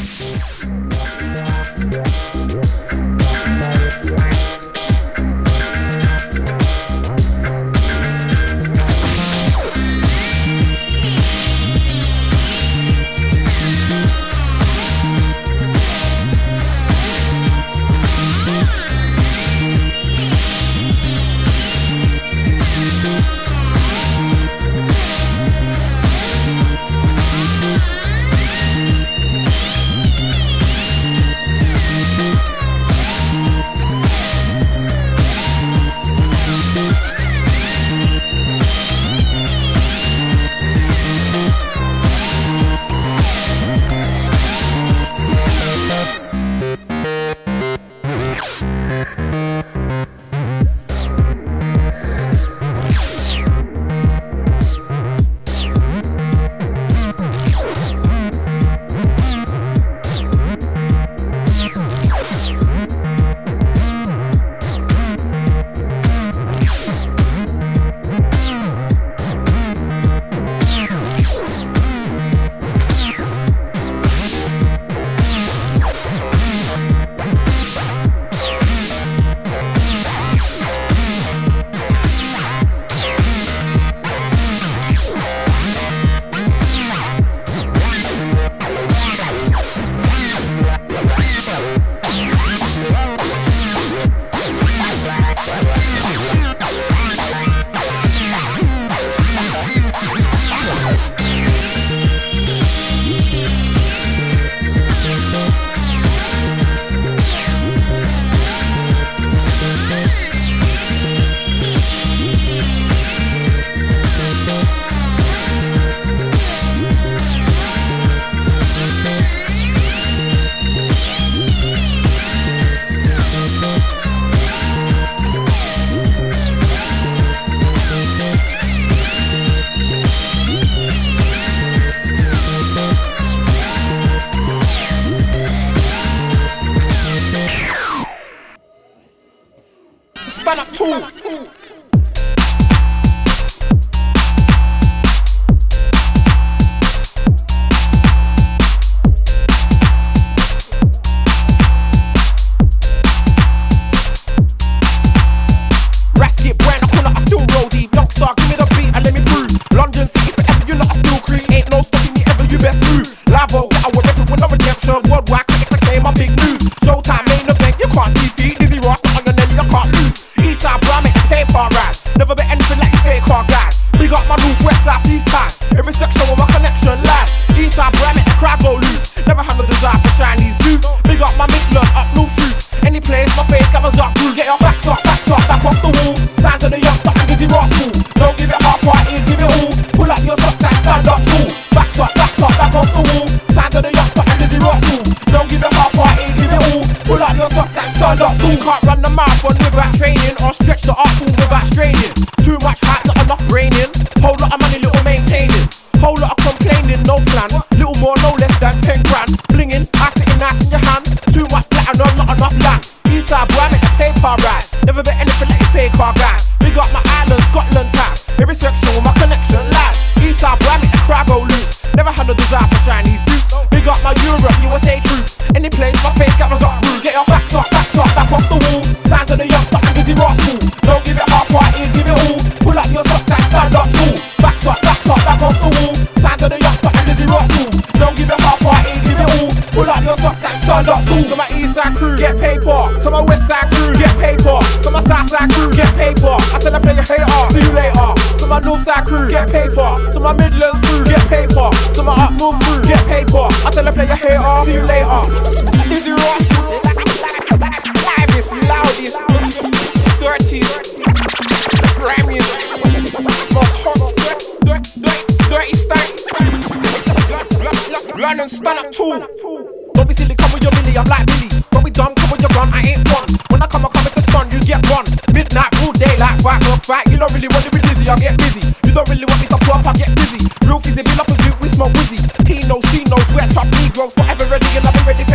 Stand up tall. Rasket brand, I call it, I still roll deep. Youngstar, give me the beat and let me prove. London City forever, you know I still creep. Ain't no stopping me ever, you best move. Lavo, get away with no redemption. Worldwide, critics acclaim my big news. Showtime, main event, you can't defeat. Dizzy Ross, not on your name, you can't lose. Eastside, bro, I make the paper rise. Never bet anything like you fake car guys. Big up my north, west, south, east time. Every section with my connection lies. Eastside, bro, I make the crowd go loose. Never had no desire for shiny suits. Big up my Midland, up North Fruits. Any place, my face covers up through. Get your backs up, back off the wall. Sign to the youngster and Dizzy Ross fool. Don't give it half-hearted, give it all. Pull up your socks and stand up tall. Back off the wall. Sign to the youngster and Dizzy Ross fool. Don't give it half-hearted, give it all. Pull up your socks and stand up tall. Can't run the marathon without training, or stretch the arsenal without straining. Too much hype, not enough braining. Whole lot of money, little maintaining. Whole lot of complaining, no plan. Little more, no less than 10 grand. Blinging, I sitting nice in your hand. Too much platinum, not enough land. Eastside boy, I make the paper rise. Never bet anything like you fake car guys. Big up my island, Scotland time. Every section with my connection lies. Eastside boy, I make the crowd go loose. Never had no desire for shiny suits. Big up my Europe, USA troops. Any place my face gathers up rude. Get your backs up, back off the wall. Sign to the youngster and Dizzy Ross fool. Don't give it half-hearted, give it all. Pull up your socks and stand up tall. Back off the wall. Sign to the youngster and Dizzy Ross fool. Don't give it half-hearted, give it all. Pull up your socks and stand up tall. To my Eastside crew, get paper. To my Westside crew, get paper. To my Southside crew, get paper. I tell the player hater, see you later. To my Northside crew, get paper. To my Midlands crew, get paper. To my Up North crew, get paper. I tell the player hater, see you later. Dizzy Ross crew, livest, loudest, dirtiest, grimiest, most hot, dirty stank. London, stand up tall. Don't be silly, come with your milli, I'm like Billy. Don't be dumb, come with your gun, I ain't fun. When I come with the stun, you get one. Midnight, all day, like fight. You don't really want to be dizzy, I get busy. You don't really want me to pull up, I get busy. Real fizzy, be like a zoot, we smoke wizzy. He knows, she knows, we're tough Negroes. Forever ready and I've been ready for